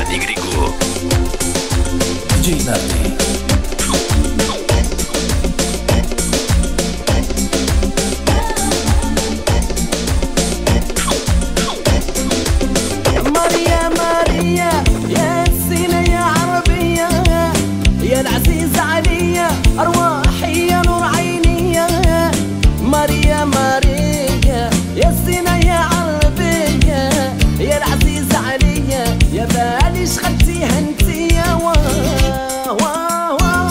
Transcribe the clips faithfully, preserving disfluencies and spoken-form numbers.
Dani Grigo دي جي نادي. ماريا ماريا يا سينا يا عربية يا العزيزة عليا أرواحي يا نور عيني ماريا ماريا يا سينا يا عربية يا العزيزة عليا يا بالي شغلتيها انتي يا واه واه واه.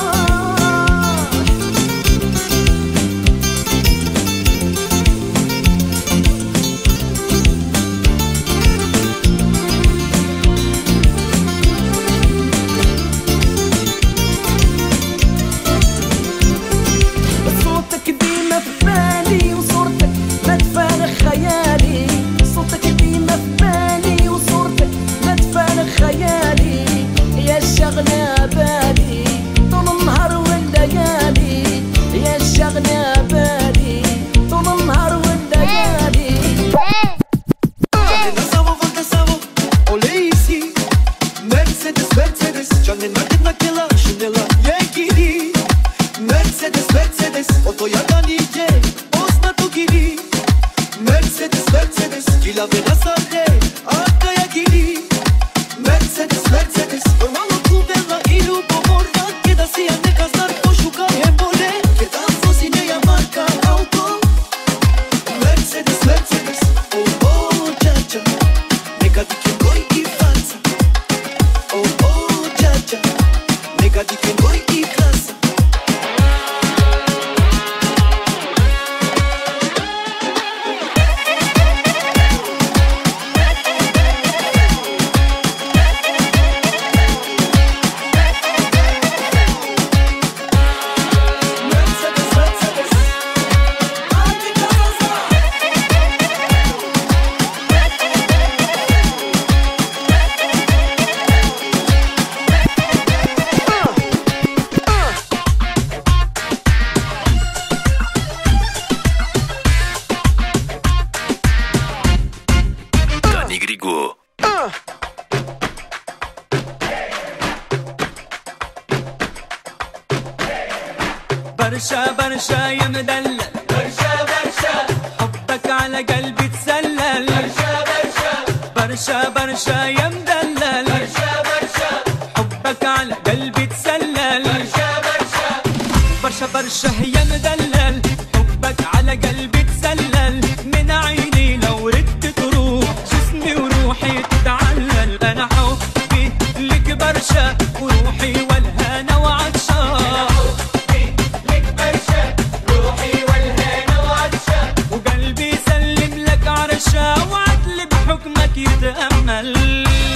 صوتك ديما في بالي وصورتك ما تفارق خيالي صوتك ديما في بالي وصورتك ما تفارق خيالي يا شغلة بالي طول النهار والليالي يا شغلة بالي طول النهار والليالي. Mercedes, Mercedes, canın market nakela, şunela, yekili. Mercedes, Mercedes, otoyadan iyice, osna tu giri. Mercedes, Mercedes, kila vena sade, arkaya giri. Mercedes, Mercedes, normal okudella, ilu pomorda, keda sijane kaznar, poszuka embole, keda fosine ja marka auto. Mercedes, Mercedes, oh oh, dżadża, neka dikiem goj i faca. Oh oh, dżadża, neka dikiem goj i klasa. Dani Grigo برشا برشا يا مدلل برشا برشا حبك على قلبي تسلل برشا برشا برشا برشا يا مدلل برشا برشا حبك على قلبي تسلل برشا برشا برشا برشا يا مدلل حبك على قلبي تسلل من عيني لو ردت تروح جسمي وروحي تتعلل انا حبي لك برشا وروحي والهنا وعطشان وقلبي يسلم لك عرشا وعدل بحكمك يتأمل.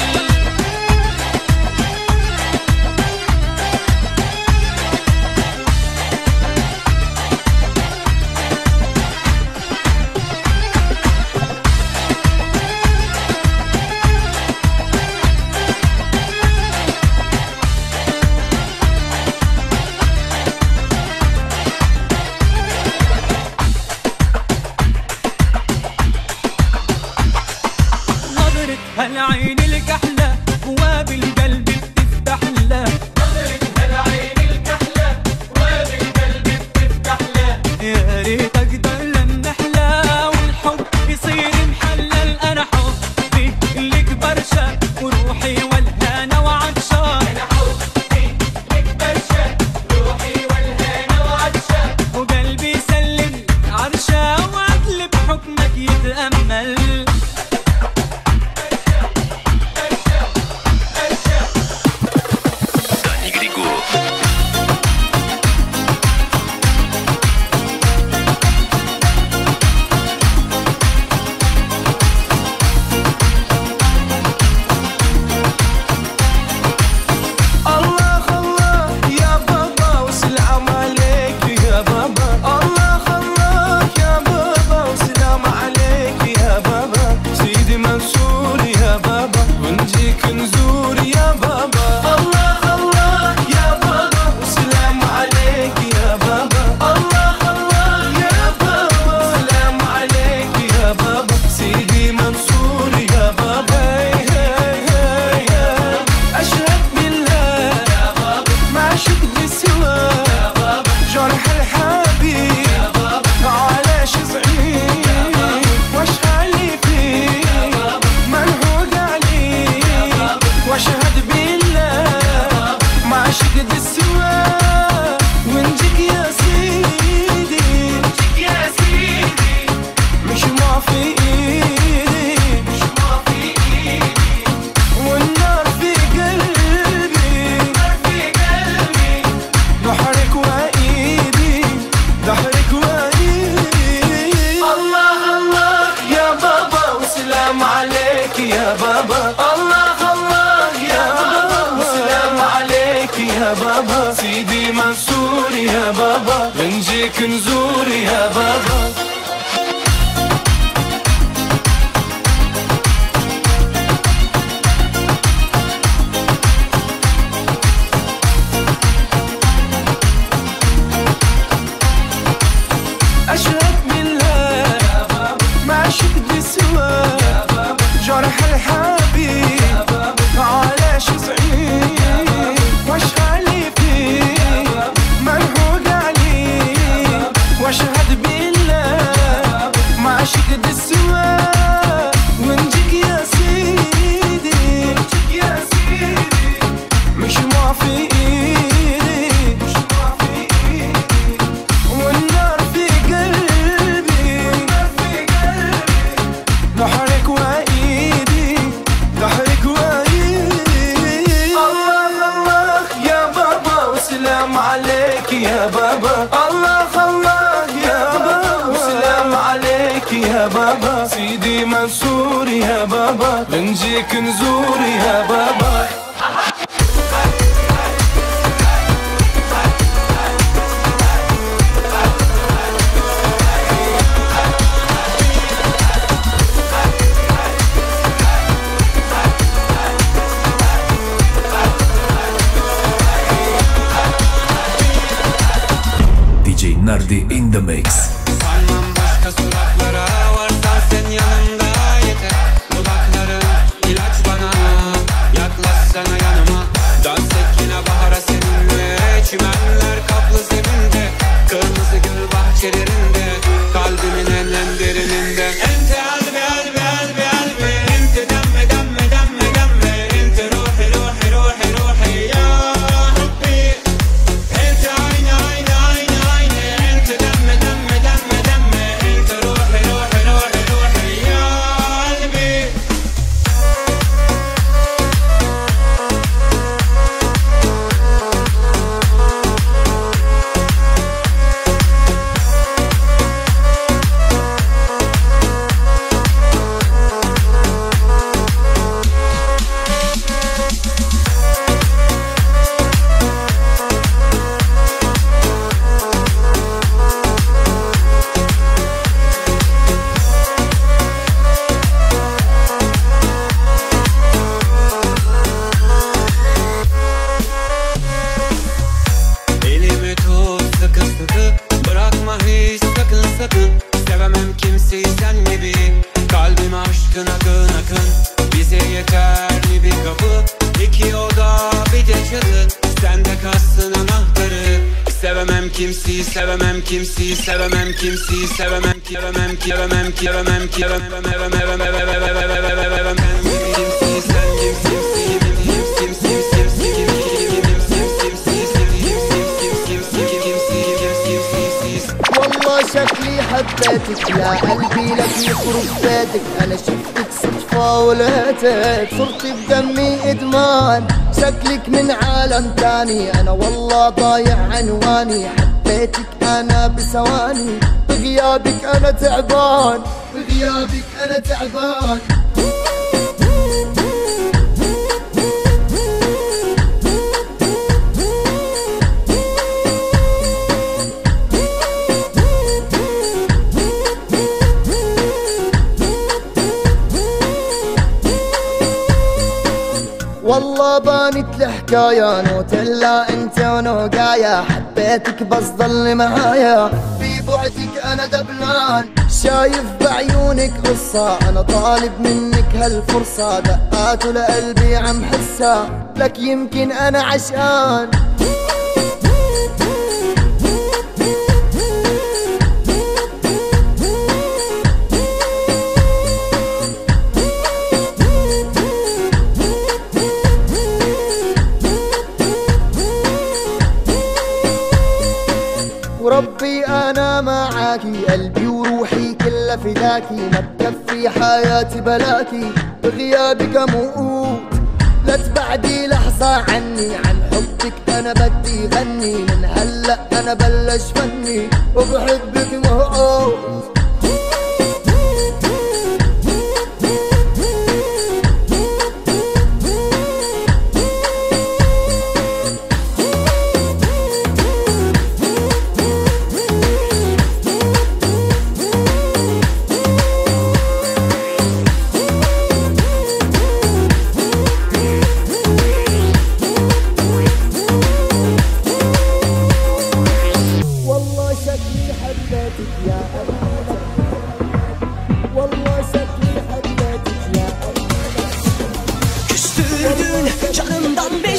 يا بابا بنجيك نزور يا بابا. أشهد بالله ما شفت سوى جرح الحبيب على شو صعيب واشغالي فيه منهوق عليه. واشهد بالله ما شفت سوى ونجيك يا سيدي يا سيدي مش ما في ايدي مش ما في ايدي والنار في قلبي في قلبي ضحرك وايدي ضحرك وايدي. الله الله يا بابا وسلام عليك يا بابا. الله الله يا بابا وسلام عليك يا بابا. سيدي منصور يا بابا بنجيك نزور يا بابا. دي جي Nardi in the mix. Varmam başka suratlara, varsan sen yanımda yeter. Dudakların ilaç bana, yaklaşsana yanıma. Dans et yine bahara seninle, çimenler kaplı zeminde, kırmızı gül bahçelerinde, kalbimin en en derininde. Ente albi albi albi albi, ente demme demme demme demme, ente ruhi ruhi ruhi ruhi ya Rabbi. Ente aynı aynı aynı aynı, ente demme demme demme demme, ente ruhi ruhi ruhi ruhi ya Rabbi. Elimi tut sıkı sıkı, bırakma hiç sakın sakın. Sevemem kimseyi sen gibi, kalbim aşkın akın akın. Bize yeterli bir kapı, iki oda bir de çatı. Sende kalsın anahtarı. Sevemem kimseyi, sevemem kimseyi, sevemem kimseyi, sevemem ki, sevemem ki, sevemem ki, sevemem ki, sevemem, sevemem, sevemem, sevemem, sevemem, sevemem. Ben kimseyi, sen kimseyi, kimseyi, kimseyi, kimseyi, والله شكلي حبيتك يا قلبي لك يخرب بيتك. انا شفتك صدفة ولقيتك صرت بدمي ادمان. شكلك من عالم تاني انا والله ضايع عنواني. حبيتك انا بثواني بغيابك انا تعبان بغيابك انا تعبان. والله بانت الحكاية نوتيلا انت ونوقايا. حبيتك بس ضل معايا في بعدك انا دبلان. شايف بعيونك قصة انا طالب منك هالفرصة. دقات لقلبي عم حسها لك يمكن انا عشقان. وربي انا معاكي قلبي وروحي كلها فداكي. ما بكفي حياتي بلاكي بغيابك اموت. لا تبعدي لحظة عني عن حبك انا بدي غني. من هلا انا بلش فني وبحبك موت. Gördün canımdan beni